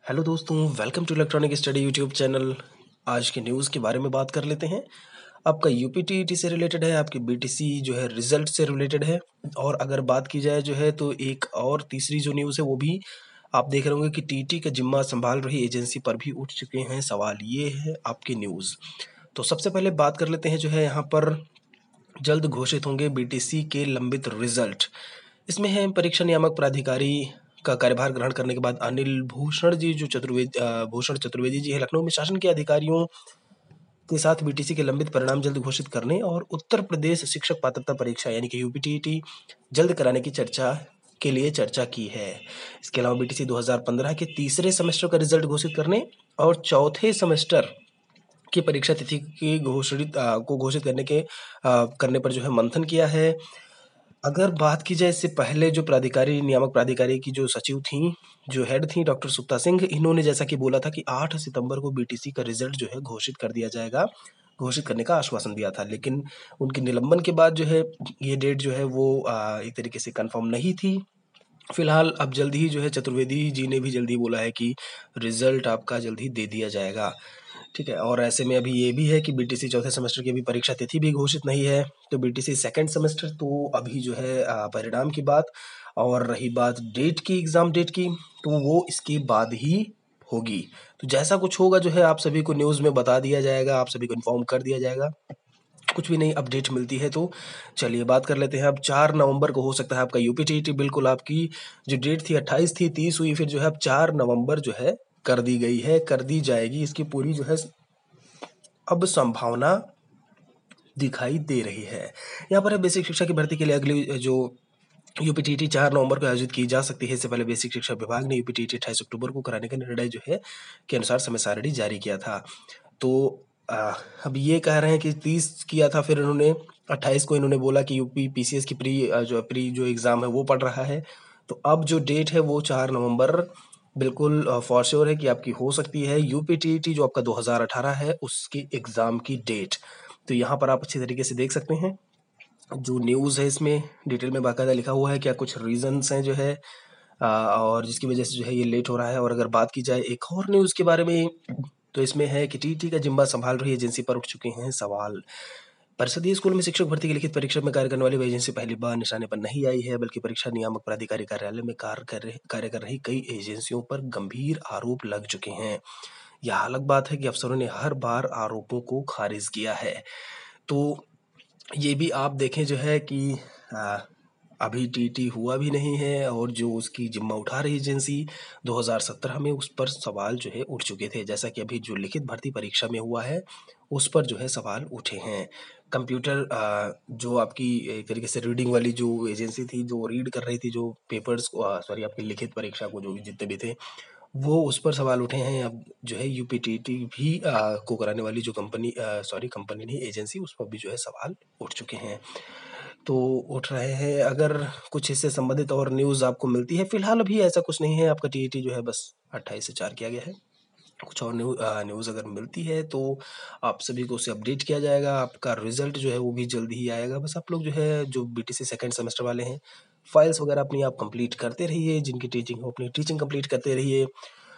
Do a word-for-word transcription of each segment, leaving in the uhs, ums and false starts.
Hello दोस्तों, welcome to electronic study YouTube channel. आज के न्यूज़ के बारे में बात कर लेते हैं। आपका यूपीटीईटी से रिलेटेड है, आपकी बीटीसी जो है रिजल्ट से रिलेटेड है। और अगर बात की जाए जो है तो एक और तीसरी जो न्यूज़ है वो भी आप देख रहे होंगे कि टीटी का जिम्मा संभाल रही एजेंसी पर भी उठ चुके हैं सवाल। ये है आपकी न्यूज़। तो सबसे पहले बात कर लेते हैं जो है यहाँ पर जल्द घोषित होंगे बीटीसी के लंबित रिजल्ट। इसमें है परीक्षा नियामक प्राधिकारी का कार्यभार ग्रहण करने के बाद अनिल भूषण जी जो चतुर्वेदी भूषण चतुर्वेदी जी है लखनऊ में शासन के अधिकारियों के साथ बीटीसी के लंबित परिणाम जल्द घोषित करने और उत्तर प्रदेश शिक्षक पात्रता परीक्षा यानी कि यूपीटीईटी जल्द कराने की चर्चा के लिए चर्चा की है। इसके अलावा बीटीसी दो हज़ार पंद्रह के तीसरे सेमेस्टर का रिजल्ट घोषित करने और चौथे सेमेस्टर की परीक्षा तिथि की घोषित को घोषित करने के आ, करने पर जो है मंथन किया है। अगर बात की जाए इससे पहले जो प्राधिकारी नियामक प्राधिकारी की जो सचिव थी, जो हेड थी डॉक्टर सुक्ता सिंह, इन्होंने जैसा कि बोला था कि आठ सितंबर को बीटीसी का रिजल्ट जो है घोषित कर दिया जाएगा, घोषित करने का आश्वासन दिया था। लेकिन उनके निलंबन के बाद जो है ये डेट जो है वो आ, एक तरीके से कंफर्म नहीं थी। फिलहाल अब जल्दी ही जो है चतुर्वेदी जी ने भी जल्दी बोला है कि रिजल्ट आपका जल्द ही दे दिया जाएगा। ठीक है, और ऐसे में अभी ये भी है कि बीटीसी चौथे सेमेस्टर की अभी परीक्षा तिथि भी घोषित नहीं है। तो बीटीसी सेकंड सेमेस्टर तो अभी जो है आ, परिणाम की बात, और रही बात डेट की, एग्ज़ाम डेट की, तो वो इसके बाद ही होगी। तो जैसा कुछ होगा जो है आप सभी को न्यूज़ में बता दिया जाएगा, आप सभी को इन्फॉर्म कर दिया जाएगा। कुछ भी नई अपडेट मिलती है तो चलिए बात कर लेते हैं। अब चार नवंबर को हो सकता है आपका यूपीटीईटी, बिल्कुल आपकी जो डेट थी अट्ठाईस थी, तीस हुई, फिर जो है अब चार नवंबर जो है कर दी गई है, कर दी जाएगी। इसकी पूरी जो है अब संभावना दिखाई दे रही है। यहाँ पर है बेसिक शिक्षा की भर्ती के लिए अगली जो यूपीटीईटी चार नवंबर को आयोजित की जा सकती है। इससे पहले बेसिक शिक्षा विभाग ने यूपीटीईटी अट्ठाईस अक्टूबर को कराने का निर्णय जो है के अनुसार समय सारणी जारी किया था। तो आ, अब ये कह रहे हैं कि तीस किया था, फिर इन्होंने अट्ठाईस को इन्होंने बोला कि यूपी पीसीएस की प्री जो प्री जो एग्ज़ाम है वो पढ़ रहा है। तो अब जो डेट है वो चार नवंबर बिल्कुल फॉर श्योर है कि आपकी हो सकती है यूपीटीईटी जो आपका दो हज़ार अठारह है उसकी एग्ज़ाम की डेट। तो यहाँ पर आप अच्छी तरीके से देख सकते हैं जो न्यूज़ है, इसमें डिटेल में बाकायदा लिखा हुआ है क्या कुछ रीजंस हैं जो है आ, और जिसकी वजह से जो है ये लेट हो रहा है। और अगर बात की जाए एक और न्यूज़ के बारे में तो इसमें है कि टीटी का जिम्मा संभाल रही एजेंसी पर उठ चुके हैं सवाल। परिषदीय स्कूल में शिक्षक भर्ती की लिखित परीक्षा में कार्य करने वाली वह एजेंसी पहली बार निशाने पर नहीं आई है, बल्कि परीक्षा नियामक प्राधिकारी कार्यालय में कार्य कर रहे कार्य कर रही कई एजेंसियों पर गंभीर आरोप लग चुके हैं। यह अलग बात है कि अफसरों ने हर बार आरोपों को खारिज किया है। तो ये भी आप देखें जो है कि आ, अभी टीटी हुआ भी नहीं है और जो उसकी जिम्मा उठा रही एजेंसी दो हज़ार सत्रह में उस पर सवाल जो है उठ चुके थे। जैसा कि अभी जो लिखित भर्ती परीक्षा में हुआ है उस पर जो है सवाल उठे हैं। कंप्यूटर आ, जो आपकी एक तरीके से रीडिंग वाली जो एजेंसी थी जो रीड कर रही थी जो पेपर्स सॉरी आपकी लिखित परीक्षा को जो भी जितने भी थे वो उस पर सवाल उठे हैं। अब जो है यूपीटीटी भी आ, को कराने वाली जो कंपनी सॉरी कंपनी नहीं एजेंसी उस पर भी जो है सवाल उठ चुके हैं। तो उठ रहे हैं। अगर कुछ इससे संबंधित और न्यूज़ आपको मिलती है, फिलहाल अभी ऐसा कुछ नहीं है। आपका टीईटी जो है बस अट्ठाईस से चार किया गया है। कुछ और न्यू न्यूज़ अगर मिलती है तो आप सभी को उसे अपडेट किया जाएगा। आपका रिजल्ट जो है वो भी जल्द ही आएगा। बस आप लोग जो है जो बीटीसी सेकंड सेमेस्टर वाले हैं फाइल्स वगैरह अपनी आप कंप्लीट करते रहिए, जिनकी टीचिंग हो अपनी टीचिंग कंप्लीट करते रहिए।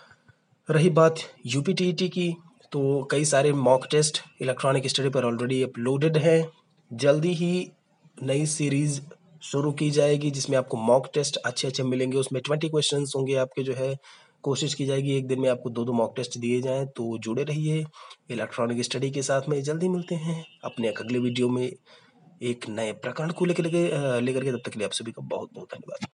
रही बात यूपीटीईटी की, तो कई सारे मॉक टेस्ट इलेक्ट्रॉनिक स्टडी पर ऑलरेडी अपलोडेड हैं। जल्दी ही नई सीरीज़ शुरू की जाएगी जिसमें आपको मॉक टेस्ट अच्छे अच्छे मिलेंगे। उसमें ट्वेंटी क्वेश्चंस होंगे आपके जो है। कोशिश की जाएगी एक दिन में आपको दो दो मॉक टेस्ट दिए जाएं। तो जुड़े रहिए इलेक्ट्रॉनिक स्टडी के साथ में। जल्दी मिलते हैं अपने अगले वीडियो में एक नए प्रकरण को लेकर लेकर के तब तक के लिए आप सभी का बहुत बहुत धन्यवाद।